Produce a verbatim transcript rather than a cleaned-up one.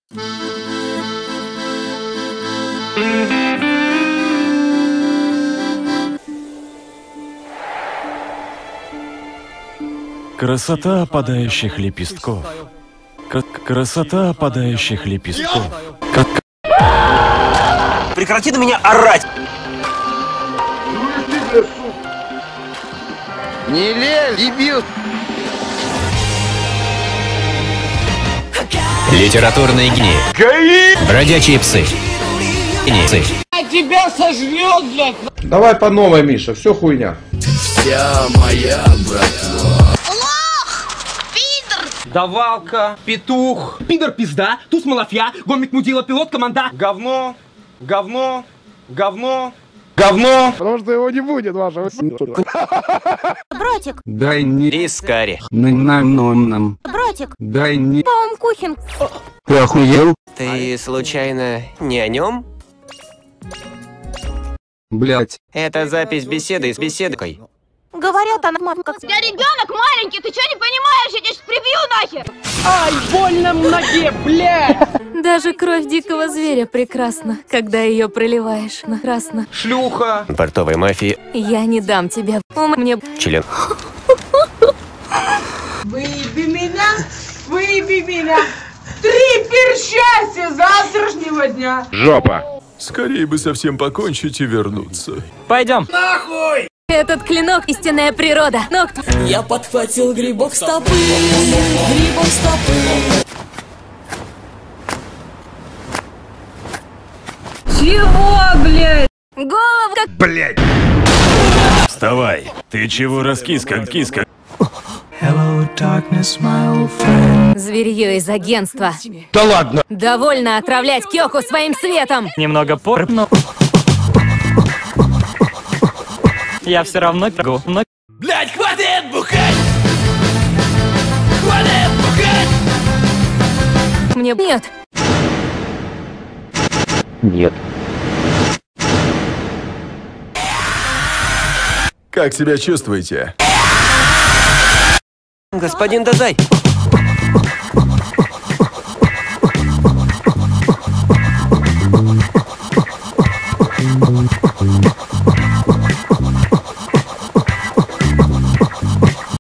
Красота опадающих лепестков. К красота опадающих лепестков. Как... Прекрати на меня орать! Не лезь, дебил! Литературные гнии. Бродячие псы. Гнии. А тебя сожрет, блядь! Давай по новой, Миша, все хуйня. Вся моя братва. Лох! Пидор! Давалка, петух, пидор пизда, туз малафья, гомик мудила, пилот команда. Говно, говно, говно, говно. Потому что его не будет, вашего. Братик! Дай не рискари. Нам. Братик! Дай не... Паумкухен! Ты охуел? Ты случайно не о нем? Блять. Это запись беседы с беседкой. Говорят, она мама как... Я ребенок маленький, ты что не понимаешь? Я тебя сейчас прибью нахер! Ай, больно в ноге, блядь! Даже кровь дикого зверя прекрасна, когда ее проливаешь на красно. Шлюха. Портовой мафии. Я не дам тебе. Ум мне... Член. Выеби меня, выеби меня. Три пир счастья завтрашнего дня. Жопа. Скорее бы совсем покончить и вернуться. Пойдем. Нахуй! Этот клинок — истинная природа. Но... Я подхватил грибок стопы, грибок стопы. Чего, блядь? Голову как... Блять. Вставай. Ты чего раскис, как киска? Зверье из агентства. Да ладно. Довольно отравлять Кёку своим светом. Немного пор, но... Я все равно могу, но... Блять, хватит бухать! Хватит бухать! Мне... Нет. Нет. Как себя чувствуете? Господин Дазай!